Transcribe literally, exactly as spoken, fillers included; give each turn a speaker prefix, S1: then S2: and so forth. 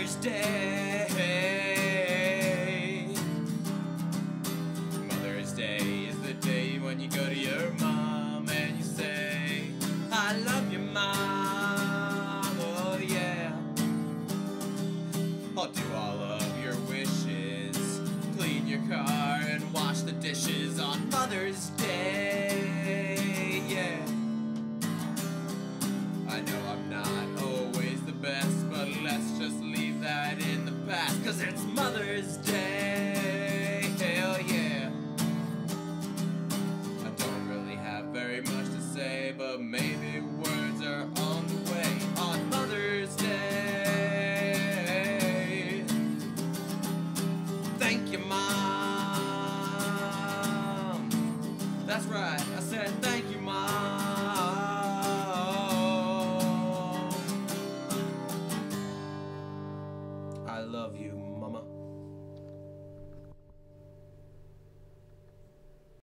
S1: Mother's Day. Mother's Day is the day when you go to your mom and you say, I love you, Mom, oh yeah. I'll do all of your wishes, clean your car and wash the dishes on Mother's Day, yeah. I know I'm not always the best, but let's just leave that in the past, 'cause it's Mother's Day, hell yeah. I don't really have very much to say, but maybe words are on the way on Mother's Day. Thank you, Mom. That's right, I said thank you, Mom. I love you, Mama.